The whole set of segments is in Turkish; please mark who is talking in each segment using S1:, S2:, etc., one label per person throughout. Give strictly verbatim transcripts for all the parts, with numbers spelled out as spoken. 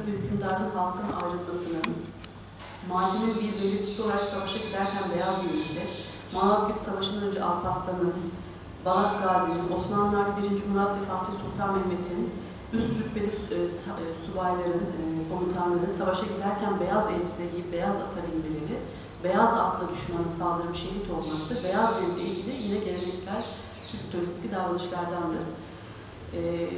S1: ve hükümdarın halktan ayrılmasının, Mardin'in bir belirtisi olarak savaşa giderken beyaz giymesi, Malazgirt Savaşı'ndan önce Alparslan'ın, Balat Gazi'nin, Osmanlılar'da birinci Murat ve Fatih Sultan Mehmet'in, üst rütbeli subayların, komutanların savaşa giderken beyaz elbise giyip beyaz ata binmeleri, beyaz atla düşmanın saldırıp şehit olması, beyaz renkle ilgili yine geleneksel Türk mitolojik davranışlardandır. E,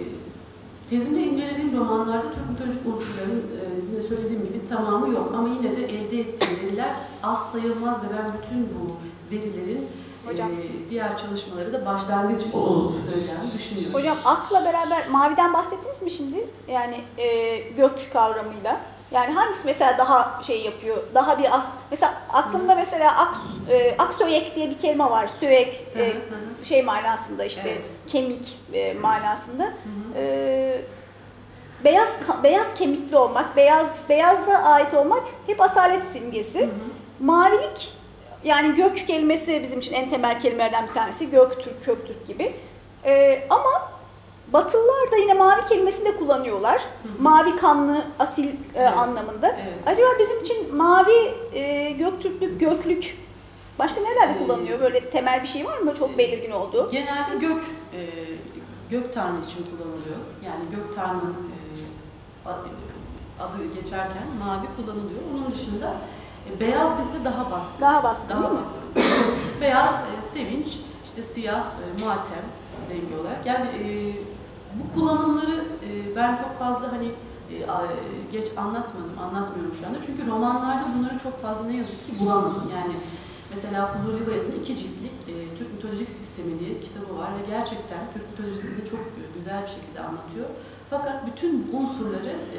S1: tezimde incelediğim romanlarda Türk mitolojik unsurların e, yine söylediğim gibi tamamı yok ama yine de elde ettiğim veriler az sayılmaz ve ben bütün bu verilerin
S2: Hocam,
S1: e, diğer çalışmaları da başlangıç oluşturacağını düşünüyorum.
S2: Hocam akla beraber maviden bahsettiniz mi şimdi? Yani e, gök kavramıyla. Yani hangisi mesela daha şey yapıyor, daha bir as... Mesela aklımda mesela ak, e, aksöğek diye bir kelime var. Söğek e, şey manasında işte evet. kemik e, manasında. Hı hı. E, beyaz beyaz kemikli olmak, beyaz beyaza ait olmak hep asalet simgesi. Hı hı. Mavilik yani gök kelimesi bizim için en temel kelimelerden bir tanesi. Göktürk, Köktürk gibi. E, ama Batılılar da yine mavi kelimesini de kullanıyorlar. Hı hı. Mavi kanlı, asil e, evet. anlamında. Evet. Acaba bizim için mavi, e, Göktürklük, göklük başka nerelerde ee, kullanılıyor? Böyle temel bir şey var mı? Çok belirgin oldu.
S1: Genelde gök, e, gök tanrı için kullanılıyor. Yani gök tanrının e, adı geçerken mavi kullanılıyor. Onun dışında e, beyaz bizde daha baskın.
S2: Daha baskın.
S1: Daha baskın. Beyaz e, sevinç, işte siyah e, matem rengi olarak. Yani e, bu kullanımları e, ben çok fazla hani e, geç anlatmadım, anlatmıyorum şu anda. Çünkü romanlarda bunları çok fazla ne yazık ki bulamadım. Yani mesela Fuzuli Bayezid'in iki ciltlik e, Türk Mitolojik Sistemi diye kitabı var ve gerçekten Türk mitolojisini çok güzel bir şekilde anlatıyor. Fakat bütün unsurları e,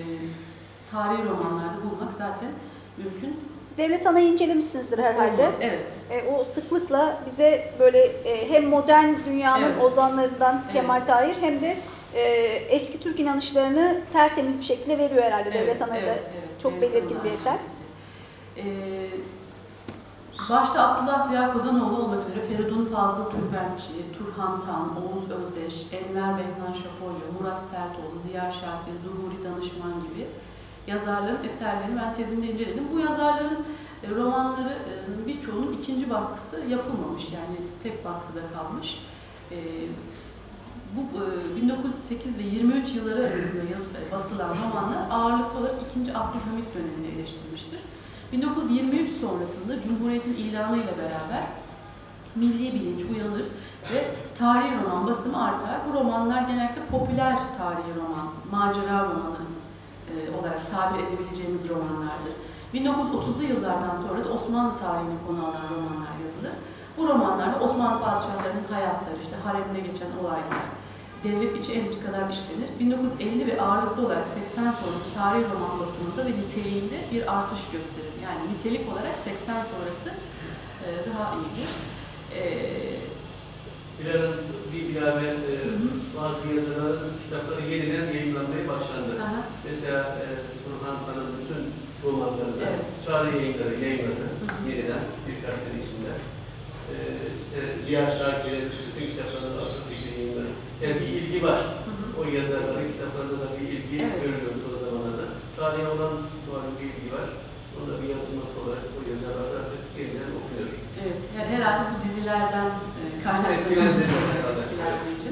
S1: tarihi romanlarda bulmak zaten mümkün.
S2: Devlet Ana'yı incelemişsinizdir herhalde.
S1: Olmadı, evet.
S2: E, o sıklıkla bize böyle e, hem modern dünyanın evet. ozanlarından evet. Kemal Tahir hem de e, eski Türk inanışlarını tertemiz bir şekilde veriyor herhalde evet, Devlet Ana'da. Evet, evet, çok Devlet belirgin bir eser.
S1: Ee, başta Abdullah Ziya Kozanoğlu olmak üzere Feridun Fazıl Türkbençi, Turhan Tan, Oğuz Özdeş, Enver Behnan Şapolyo, Murat Sertoğlu, Ziya Şakir, Zuhuri Danışman gibi yazarların eserlerini ben tezimde inceledim. Bu yazarların e, romanlarının birçoğunun ikinci baskısı yapılmamış. Yani tek baskıda kalmış. E, bu e, bin dokuz yüz sekiz ve yirmi üç yılları arasında yaz, e, basılan romanlar ağırlıklı olarak ikinci. Abdülhamit dönemini eleştirmiştir. bin dokuz yüz yirmi üç sonrasında Cumhuriyet'in ilanıyla beraber milli bilinç uyanır ve tarihi roman basımı artar. Bu romanlar genellikle popüler tarihi roman, macera romanı olarak tabir edebileceğimiz romanlardır. bin dokuz yüz otuzlu yıllardan sonra da Osmanlı tarihini konu alan romanlar yazılır. Bu romanlarda Osmanlı padişahlarının hayatları, işte haremde geçen olaylar, devlet içi entrikalar işlenir. bin dokuz yüz elli ve ağırlıklı olarak seksen sonrası tarih roman basımında ve niteliğinde bir artış gösterir. Yani nitelik olarak seksen sonrası e, daha iyidir. E,
S3: Bilal'ın bir ilave e, bazı yazarların kitapları yeniden yayınlanmaya başlandı. Aha. Mesela e, Turhan Tan'ın bütün romanlarını evet. Çağrı Yayınları yayınladı yeniden birkaç sene içinde. E, e, Ziya Şakir'in bütün kitaplarını Atatürk'e yayınladı. Yani bir ilgi var. Hı hı. O yazarların kitaplarında da bir ilgi evet. görüyoruz o zamanlarda. Tarihe olan bir ilgi var. Onda bir yansıması olarak o yazarlar artık yeniden okuyor.
S1: Evet, herhalde bu dizilerden kaynaklı etkilendiğim.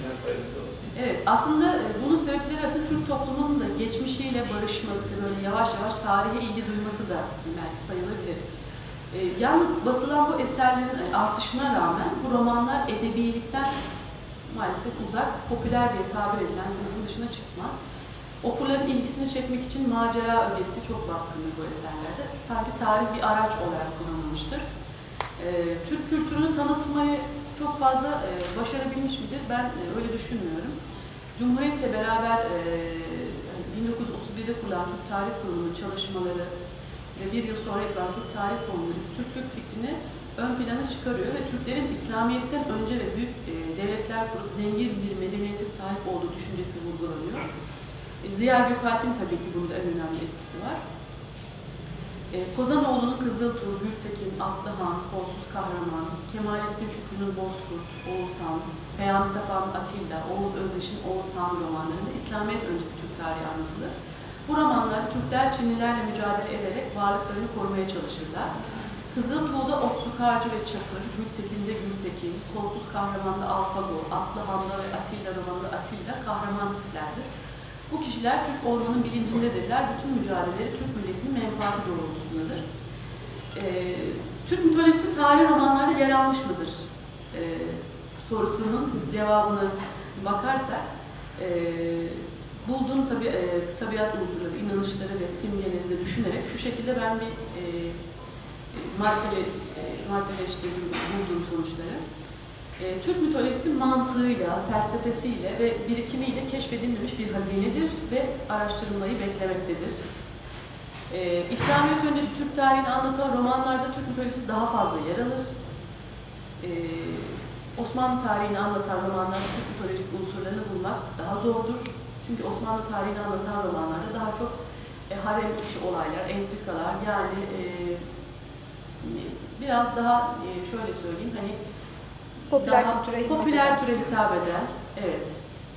S1: Evet, aslında bunun sebepleri arasında Türk toplumunun da geçmişiyle barışması, böyle yavaş yavaş tarihe ilgi duyması da belki sayılabilir. E, yalnız basılan bu eserlerin artışına rağmen bu romanlar edebilikten maalesef uzak, popüler diye tabir edilen sınıfın dışına çıkmaz. Okurların ilgisini çekmek için macera ögesi çok baskındır bu eserlerde. Sanki tarih bir araç olarak kullanılmıştır. Ee, Türk kültürünü tanıtmayı çok fazla e, başarabilmiş midir? Ben e, öyle düşünmüyorum. Cumhuriyet'le beraber e, bin dokuz yüz otuz birde kurulan Türk Tarih Kurumu'nun çalışmaları ve bir yıl sonra yapılan Türk Tarih Kongresi Türklük fikrini ön plana çıkarıyor ve Türklerin İslamiyet'ten önce ve büyük e, devletler kurup zengin bir medeniyete sahip olduğu düşüncesi vurgulanıyor. Ziya Gökalp'in tabii ki bunda en önemli etkisi var. E, Kozanoğlu'nun Kızıltuğ, Gültekin, Atlıhan, Kolsuz Kahraman, Kemalettin Şükrü'nün Bozkurt, Oğuzhan, Peyami Safa'nın Atilla, Oğuz Özdeş'in Oğuzhan romanlarında İslamiyet öncesi Türk tarihi anlatılır. Bu romanlarda Türkler Çinlilerle mücadele ederek varlıklarını korumaya çalışırlar. Kızıltuğ'da Otlu Karcı ve Çakır, Gültekin'de Gültekin, Kolsuz Kahraman'da Alpago, Atlı Han'da ve Atilla romanında Atilla kahraman tiplerdir. Bu kişiler Türk olmanın bilincindedirler. Bütün mücadeleleri Türk milletinin menfaati doğrultusundadır. Ee, Türk mitolojisi tarih romanlarda yer almış mıdır? Ee, sorusunun cevabına bakarsak, e, bulduğum tabi, e, tabiat unsurları, inanışları ve simgeleri de düşünerek şu şekilde ben bir e, maddele, e, maddeleştirdim bulduğum sonuçları. E, Türk mitolojisi mantığıyla, felsefesiyle ve birikimiyle keşfedilmemiş bir hazinedir ve araştırılmayı beklemektedir. E, İslamiyet öncesi Türk tarihini anlatan romanlarda Türk mitolojisi daha fazla yer alır. E, Osmanlı tarihini anlatan romanlarda Türk mitolojik unsurlarını bulmak daha zordur. Çünkü Osmanlı tarihini anlatan romanlarda daha çok e, harem içi olaylar, entrikalar, yani e, biraz daha e, şöyle söyleyeyim, hani
S2: popüler
S1: daha
S2: türe
S1: popüler türe hitap eden, evet,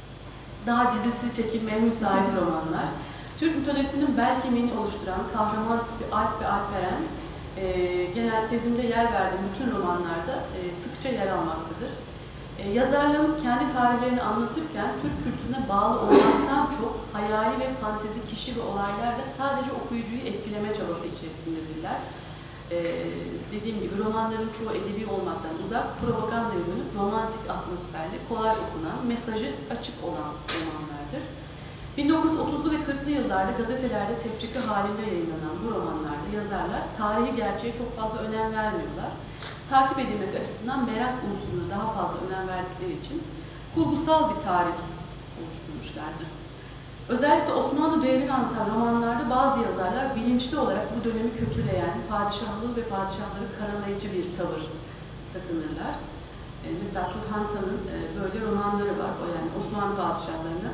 S1: daha dizisi çekilmeye müsait romanlar. Türk mitolojisinin bel kemiğini oluşturan kahraman tipi Alp ve Alperen, e, genel tezimde yer verdiğim bütün romanlarda e, sıkça yer almaktadır. E, yazarlarımız kendi tarihlerini anlatırken Türk kültürüne bağlı olmaktan çok hayali ve fantezi kişi ve olaylarla sadece okuyucuyu etkileme çabası içerisindedirler. Ee, dediğim gibi romanların çoğu edebi olmaktan uzak, propagandaya dönük, romantik atmosferli, kolay okunan, mesajı açık olan romanlardır. bin dokuz yüz otuzlu ve kırklı yıllarda gazetelerde tefrika halinde yayınlanan bu romanlarda yazarlar tarihi gerçeğe çok fazla önem vermiyorlar. Takip edilmek açısından merak unsuruna daha fazla önem verdikleri için kurgusal bir tarih oluşturmuşlardır. Özellikle Osmanlı devrini anlatan romanlarda bazı yazarlar bilinçli olarak bu dönemi kötüleyen, padişahlığı ve padişahları karalayıcı bir tavır takınırlar. E, mesela Turhan Tan'ın e, böyle romanları var. O yani Osmanlı padişahlarına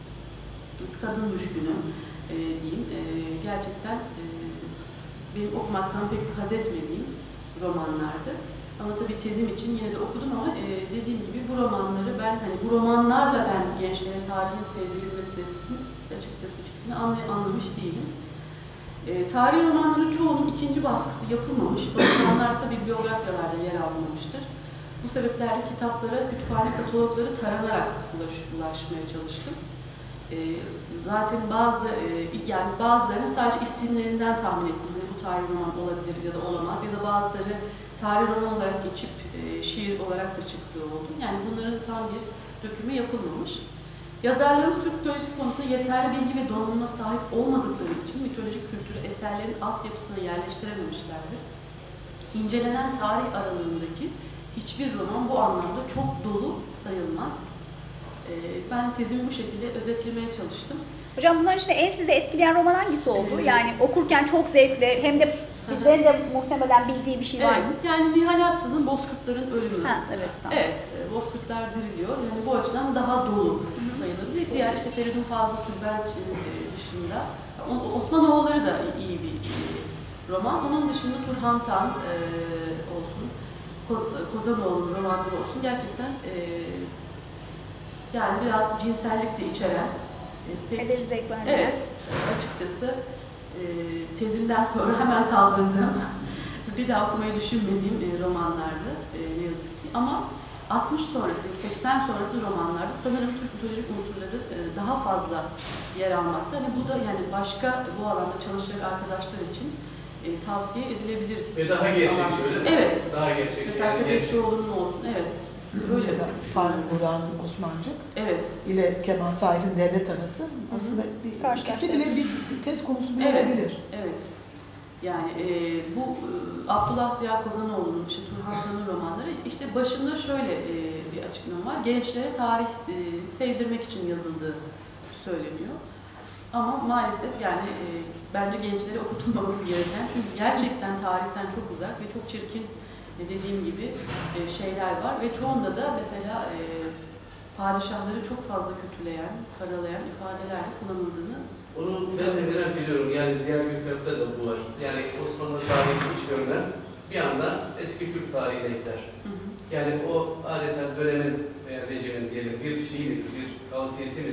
S1: kadın düşkünü e, diyeyim. E, gerçekten e, benim okumaktan pek haz etmediğim romanlardı. Ama tabii tezim için yine de okudum ama e, dediğim gibi bu romanları ben, hani bu romanlarla ben gençlere tarihin sevdirilmesi açıkçası fikrini anlamış değilim. E, tarih romanların çoğunun ikinci baskısı yapılmamış, romanlarsa bibliografyalarda yer almamıştır. Bu sebeplerle kitaplara, kütüphane katalogları taranarak ulaş, ulaşmaya çalıştım. E, zaten bazı, e, yani bazılarını sadece isimlerinden tahmin ettim. Hani bu tarih roman olabilir ya da olamaz, ya da bazıları tarih roman olarak geçip e, şiir olarak da çıktığı oldu. Yani bunların tam bir dökümü yapılmamış. Yazarlarımız Türk mitolojisi konusunda yeterli bilgi ve donanıma sahip olmadıkları için mitolojik kültürü eserlerin altyapısına yerleştirememişlerdir. İncelenen tarih aralığındaki hiçbir roman bu anlamda çok dolu sayılmaz. E, ben tezimi bu şekilde özetlemeye çalıştım.
S2: Hocam bunların içinde en sizi etkileyen roman hangisi oldu?
S1: Evet.
S2: Yani okurken çok zevkli, hem de bizlerin de muhtemelen bildiği bir şey var
S1: evet,
S2: mı?
S1: Yani Nihal Atsız'ın Bozkurtların Ölümü.
S2: Ha, evet, tamam.
S1: Evet, Bozkurtlar diriliyor. Yani bu açıdan daha dolu sayılır. Diğer işte Feridun Fazıl Tülbenç dışında, Osmanoğulları da iyi bir roman. Onun dışında Turhan Tan e, olsun, Koz, Kozanoğlu'nun romanları olsun. Gerçekten e, yani biraz cinsellik de içeren, e, pek,
S2: Edebi zevk vermeyen.
S1: evet, açıkçası e, tezimden sonra hemen kaldırdığım, bir daha okumayı düşünmediğim e, romanlardı e, ne yazık ki. Ama altmış sonrası, seksen sonrası romanlarda sanırım Türk mitolojik unsurları e, daha fazla yer almakta. Hani bu da yani başka bu alanda çalışacak arkadaşlar için e, tavsiye edilebilir.
S3: Ve daha gerçekçi öyle mi?
S1: Evet.
S3: Daha gerçekçi.
S1: Mesela
S3: yani
S1: Sepetçioğlu'nun olsun, evet.
S4: Öyle de Fahri Burhan Osmancık
S1: Evet.
S4: ile Kemal Tahir'in Devlet Arası aslında bir, ikisi bile bir tez konusu bile
S1: Evet.
S4: olabilir.
S1: Evet. Yani e, bu e, Abdullah Ziya Kozanoğlu'nun, işte Turhan Tan'ın romanları, işte başında şöyle e, bir açıklama var. Gençlere tarih e, sevdirmek için yazıldığı söyleniyor. Ama maalesef yani e, bence gençlere okutulmaması gereken, çünkü gerçekten tarihten çok uzak ve çok çirkin, e, dediğim gibi e, şeyler var ve çoğunda da mesela e, padişahları çok fazla kötüleyen, karalayan ifadelerle kullanıldığını.
S3: Onu ben de merak ediyorum. Yani Ziya Gökalp'te de bu var. Yani Osmanlı tarihini hiç görmez. Bir anda eski Türk tarihine ekler.
S1: Hı hı.
S3: Yani o adeta dönemin veya rejimin diyelim bir şeyi midir, bir tavsiyesi midir?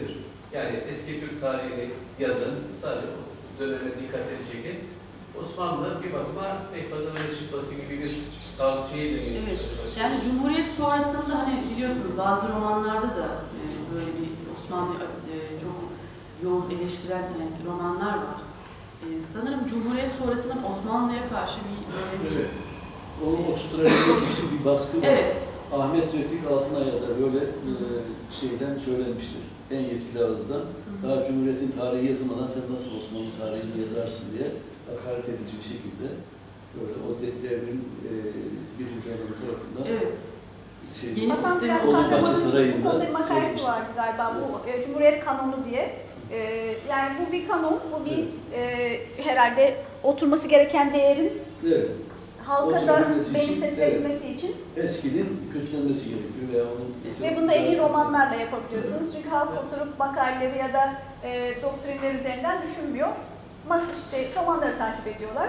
S3: Yani eski Türk tarihini yazın, sadece o döneme dikkatleri çekin. Osmanlı bir bakıma pek fazla öne çıkması gibi bir tavsiyeyle mi?
S1: Evet. Yani Cumhuriyet sonrasında hani biliyorsunuz bazı romanlarda da e, böyle bir Osmanlı e, çok yoğun eleştiren yani romanlar var. E, sanırım Cumhuriyet sonrasında Osmanlı'ya karşı bir böyle bir...
S5: Evet. Onu oturtabilmek için bir baskı var.
S1: Evet.
S5: Ahmet Refik Altınay'a da böyle e, şeyden söylenmiştir. En yetkili ağızdan. Daha Cumhuriyet'in tarihi yazılmadan sen nasıl Osmanlı tarihini yazarsın diye hakaret edici bir şekilde böyle o devrin e, birinci adamı tarafından
S1: Evet.
S5: Şey,
S1: Yeni sistemi
S5: Dolmabahçe
S2: Bu
S5: Sarayı'nda
S2: konuda bir makalesi vardı galiba bu e, Cumhuriyet Kanunu diye. E, yani bu bir kanun, bu bir e, herhalde oturması gereken değerin
S5: evet,
S2: halka da
S5: Oturması için,
S2: benimsetilebilmesi için.
S5: eskinin kötülenmesi gerekiyor veya onun
S2: Ve bunu da en iyi romanlarla yapabiliyorsunuz. Çünkü halk oturup makaleleri ya da e, doktrinler üzerinden düşünmüyor. Ama işte romanları takip ediyorlar.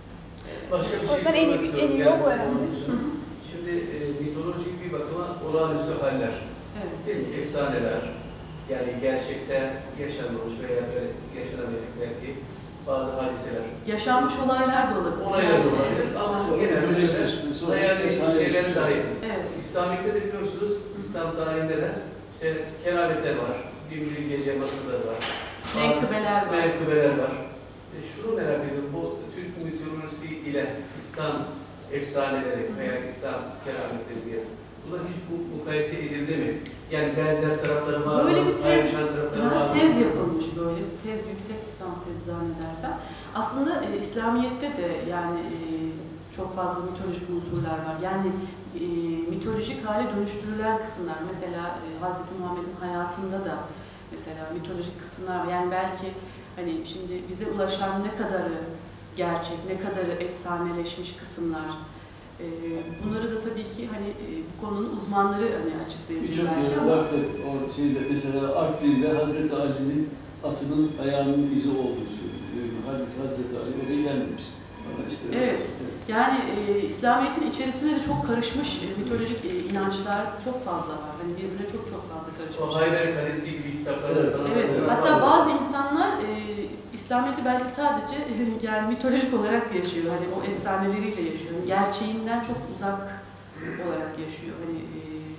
S3: Başka bir
S2: O
S3: şey
S2: yüzden en iyi,
S3: sormak
S2: en iyi
S3: istiyorum.
S2: o bu
S3: Yani
S2: önemli.
S3: onun için. Şimdi e, mitolojik bir bakıma olağanüstü haller,
S1: Evet.
S3: değil mi? Efsaneler, yani gerçekte yaşanmamış veya böyle yaşanamayacak belki bazı hadiseler.
S1: Yaşanmış olaylar da olabilir.
S3: Olaylar da
S1: Yani,
S3: olabilir
S1: evet.
S3: ama
S5: Sonra
S3: genelde
S5: özdeşleşmiş, sonra
S3: hayal ettiği
S5: efsane
S3: şeyler
S5: etmiş.
S3: dahil.
S1: Evet.
S3: İslamiyet'te de biliyorsunuz, İslam tarihinde de işte kerametler var, binbir gece masaları var,
S1: Menkıbeler var.
S3: menkıbeler var. E, şunu merak ediyorum, bu Türk mitolojisi ile İslam efsaneleri veya İslam kerametleri diye, bunlar hiç bu mukayese edildi mi? Yani benzer tarafları var mı?
S1: Böyle bir tez,
S3: Ayrışan tarafları var
S1: ha,
S3: mı?
S1: tez yapılmış böyle, bir tez yüksek lisans tezi zannedersem. Aslında e, İslamiyet'te de yani e, çok fazla mitolojik unsurlar var. Yani e, mitolojik hale dönüştürülen kısımlar, mesela e, Hazreti Muhammed'in hayatında da mesela mitolojik kısımlar var. Yani belki hani şimdi bize ulaşan ne kadarı gerçek, ne kadarı efsaneleşmiş kısımlar. E, bunları da tabii ki hani e, bu konunun uzmanları hani açıklayabilir
S5: Birçok
S1: belki
S5: yerde
S1: ama.
S5: var tabii. O şeyde mesela Artvin'de Hazreti Ali'nin atının ayağının izi olduğu söyleniyor. Halbuki Hazreti Ali oraya gelmemiş. Ama işte
S1: Evet. Yani e, İslamiyet'in içerisinde de çok karışmış e, mitolojik e, inançlar çok fazla var. Hani birbirine çok çok fazla karışmış.
S3: O Hayber Kalesi gibi kitaplarda
S5: Evet.
S3: falan.
S1: Evet.
S3: falan
S1: Hatta
S3: var.
S1: bazı insanlar e, İslamiyet'i belki sadece yani mitolojik olarak yaşıyor. Hani o efsaneleriyle yaşıyor. Yani gerçeğinden çok uzak olarak yaşıyor. Hani e,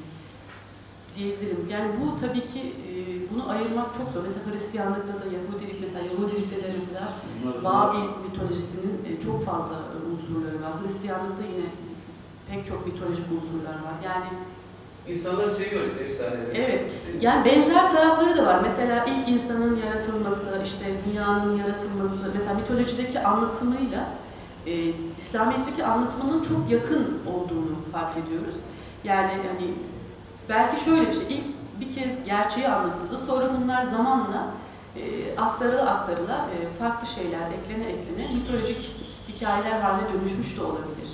S1: diyebilirim. Yani bu tabii ki e, bunu ayırmak çok zor. Mesela Hristiyanlıkta da Yahudilik, mesela Yahudilikte de mesela Babil mitolojisinin e, çok fazla unsurları var. Hristiyanlıkta yine pek çok mitolojik unsurlar var. Yani
S3: İnsanlar seviyor efsaneleri.
S1: evet. Yani benzer tarafları da var. Mesela ilk insanın yaratılması, işte dünyanın yaratılması, mesela mitolojideki anlatımıyla e, İslamiyet'teki anlatımının çok yakın olduğunu fark ediyoruz. Yani hani belki şöyle bir şey, ilk bir kez gerçeği anlatıldı, sonra bunlar zamanla e, aktarıla aktarıla e, farklı şeyler eklene eklene mitolojik hikayeler haline dönüşmüş de olabilir.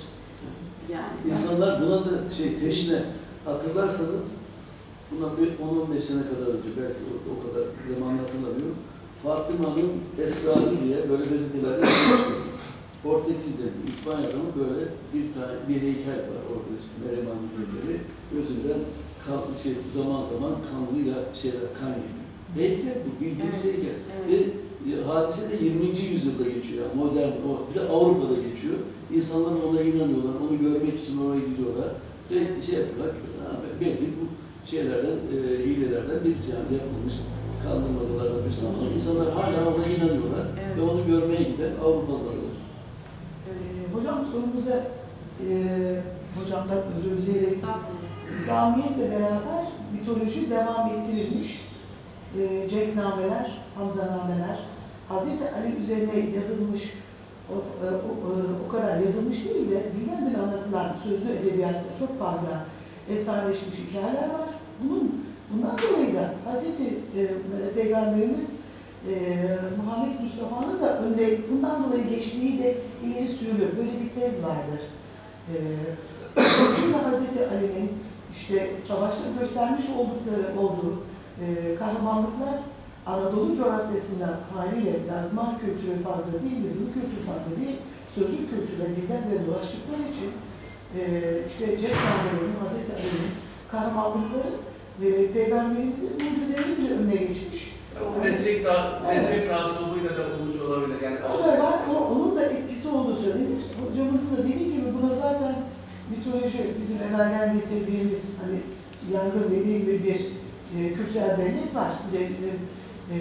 S1: Yani
S5: İnsanlar buna da şey teşne hatırlarsanız bundan on on beş sene kadar önce belki o, o kadar zaman hatırlamıyorum. Fatıma'nın Esrarı diye böyle gazetelerde Portekiz'de, İspanya'da mı böyle bir tane bir heykel var orada işte Meryem Hanım heykeli. Gözünden kan, şey, zaman zaman kanlıyla şeyler kan geliyor. Heykel bu, bildiğimiz
S1: Evet,
S5: heykel.
S1: evet.
S5: Ve hadise de yirminci yüzyılda geçiyor. Yani modern, o, bir de Avrupa'da geçiyor. İnsanlar ona inanıyorlar, onu görmek için oraya gidiyorlar. Ve şey yapıyorlar, belki bu şeylerden, e, hilelerden birisi yani yapılmış, kandırmacalardan birisi ama insanlar hala ona inanıyorlar.
S1: Evet.
S5: Ve onu görmeye giden Avrupalılar var.
S4: Ee, hocam sorumuza e, hocamdan özür dileyerek
S1: Estağfurullah.
S4: İslamiyetle beraber mitoloji devam ettirilmiş. E, Cenknameler, Hamzanameler, Hazreti Ali üzerine yazılmış, o, o, o, o kadar yazılmış değil de dilden dile anlatılan sözlü edebiyatta çok fazla efsaneleşmiş hikayeler var. Bunun, bundan dolayı da Hazreti e, Peygamberimiz e, Muhammed Mustafa'nın da önde bundan dolayı geçtiği de ileri sürülür. Böyle bir tez vardır. E, Dolayısıyla Hazreti Ali'nin işte savaşta göstermiş oldukları olduğu e, kahramanlıklar Anadolu coğrafyasında haliyle yazma kültürü fazla değil, yazılı kültürü fazla değil, sözlü kültürle dilden de dolaştıkları için e, işte Cenkname'nin, Hazreti Ali'nin kahramanlıkları ve Peygamberimizin mucizeleri bile önüne geçmiş.
S3: O meslek daha, meslek rahatsızlığıyla da olmuş olabilir. Yani
S4: O da var, o, onun da etkisi olduğu söylenir. Hocamızın da dediği gibi buna zaten mitoloji bizim evvelden getirdiğimiz hani yangın dediği gibi bir e, kültürel bellek var. Bir de bizim e,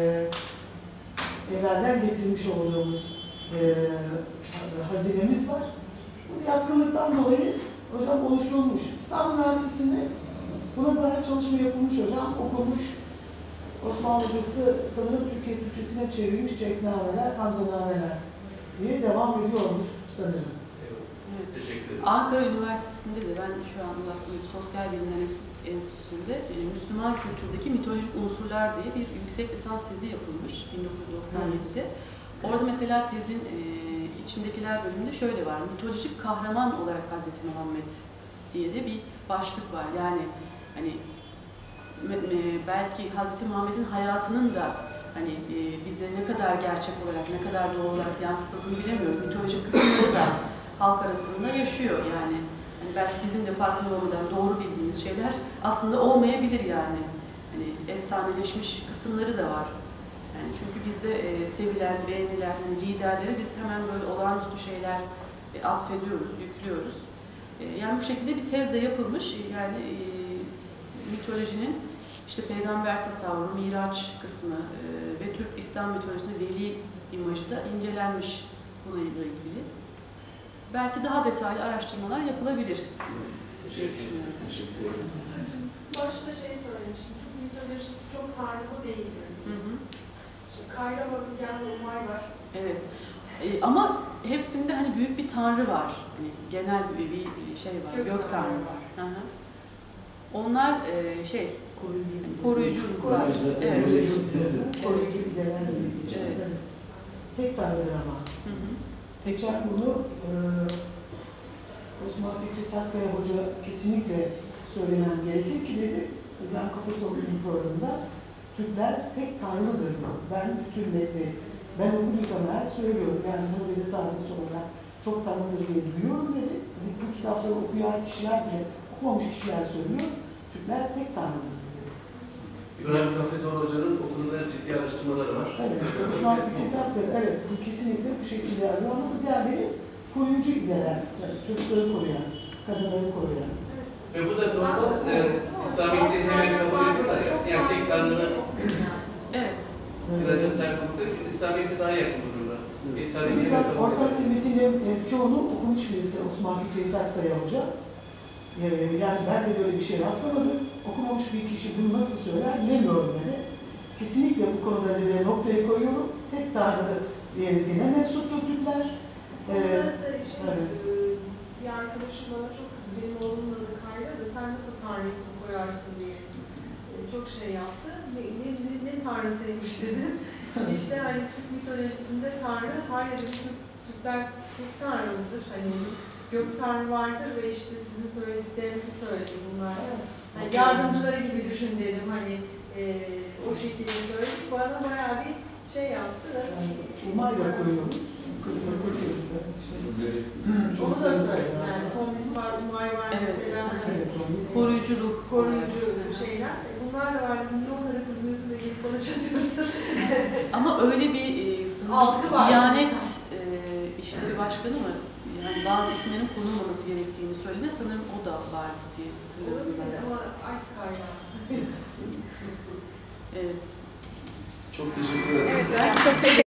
S4: evvelden getirmiş olduğumuz e, hazinemiz var. Bu yatkınlıktan dolayı hocam oluşturulmuş. İstanbul Üniversitesi'nde buna dair çalışma yapılmış hocam, okunmuş. Osmanlı hocası sanırım Türkiye Türkçesine çevrilmiş Ceknameler, Hamzanameler diye devam ediyormuş sanırım.
S1: Evet.
S3: Teşekkür ederim.
S1: Ankara Üniversitesi'nde de ben şu an Sosyal Bilimler Enstitüsü'nde e, Müslüman kültürdeki mitolojik unsurlar diye bir yüksek lisans tezi yapılmış bin dokuz yüz doksan yedi'de. Orada mesela tezin e, içindekiler bölümünde şöyle var, mitolojik kahraman olarak Hazreti Muhammed diye de bir başlık var. Yani hani belki Hazreti Muhammed'in hayatının da hani e, bize ne kadar gerçek olarak, ne kadar doğru olarak yansıtıldığını bilemiyoruz. Mitolojik kısımları da halk arasında yaşıyor yani. Hani belki bizim de farkında olmadan doğru bildiğimiz şeyler aslında olmayabilir yani. Hani efsaneleşmiş kısımları da var. Yani çünkü bizde e, sevilen, beğenilen hani liderlere biz hemen böyle olağanüstü şeyler e, atfediyoruz, yüklüyoruz. E, yani bu şekilde bir tez de yapılmış. Yani e, mitolojinin işte peygamber tasavvuru, Miraç kısmı e, ve Türk İslam mitolojisinde veli imajı da incelenmiş bununla ilgili. Belki daha detaylı araştırmalar yapılabilir diye düşünüyorum.
S6: Başta şey söylemiştim, Türk mitolojisi çok tanrılı değildir.
S1: Hı hı.
S6: Kayra Babilgen Umay var.
S1: Evet. E, ama hepsinde hani büyük bir tanrı var. Hani genel bir, bir şey var, gök, gök tanrı var. Hı hı. Onlar e, şey,
S4: Koruyucu,
S1: koruyucu uygular. Evet.
S4: Koruyucu, koruyucu ideler bir şey.
S1: Evet.
S4: Tek tanrıdır ama.
S1: Hı hı.
S4: Geçen bunu e, Osman Fikri Satkaya Hoca kesinlikle söylemem gerekir ki dedi, ben Kafası Okuyun programında Türkler tek tanrılıdır dedi. Ben bütün metni, ben okuduysam eğer söylüyorum. Yani bunu dedi zaten sonra çok tanrıdır diye duyuyorum dedi. Bu kitapları okuyan kişiler bile, okumamış kişiler söylüyor. Türkler tek tanrıdır dedi.
S3: İbrahim Kafesoğlu Hoca'nın okulunda ciddi araştırmaları var.
S4: Evet, Osman Fikri Satkaya, evet bu kesinlikle bu şekilde arıyor. Ama diğerleri koruyucu ideler, yani çocukları koruyan, kadınları koruyan.
S3: Ve bu da normal, e, İslamiyet'i hemen kabul ediyorlar ya, yani tek tanrını
S1: Evet.
S3: İnanca sahip oldukları için İslamiyet'e daha yakın dururlar. İslamiyet'i hemen
S4: Bizzat
S3: kabul
S4: Orta
S3: ediyorlar.
S4: Simit'inin e, çoğunu okumuş birisi Osman Fikri Satkaya Hoca. E, yani ben de böyle bir şey rastlamadım. Okumamış bir kişi bunu nasıl söyler bilemiyorum dedi. Kesinlikle bu konuda dedi, noktaya koyuyorum. Tek tanrı e, dine mensuptur Türkler. E,
S6: Burası işte,
S4: evet.
S6: e, bir arkadaşım bana çok kızdı, benim oğlumun adı Kayra da sen nasıl tanrı ismi koyarsın diye e, çok şey yaptı. Ne, ne, ne, ne tanrısıymış dedim. İşte hani Türk mitolojisinde tanrı, hayır Türk, Türkler tek tanrılıdır. Hani gök tanrı vardır ve işte sizin söylediklerinizi söyledi bunlar. Hani yardımcıları gibi düşün dedim hani e, o şekilde söyledik. Bana bayağı bir şey yaptı.
S4: Yani umayla koyuyoruz. Kızları koyuyoruz.
S6: Onu da söyledim. Yani Tomis var, Umay var
S1: Evet.
S6: mesela. Hani
S4: Evet, o
S1: Koruyucu ruh.
S6: koruyucu şeyler. E, bunlar da var. Niye onlara kızmıyorsun da gelip bana çatıyorsun?
S1: Ama öyle bir e,
S6: Algı var.
S1: Diyanet e, İşleri Başkanı mı? Yani bazı isimlerin konulmaması gerektiğini söyledi. Sanırım o da vardı diye hatırlıyorum
S6: Olabilir
S1: ben.
S6: ama ay kaynağı.
S1: Evet.
S5: Çok teşekkür ederim.
S2: Evet, ben çok teşekkür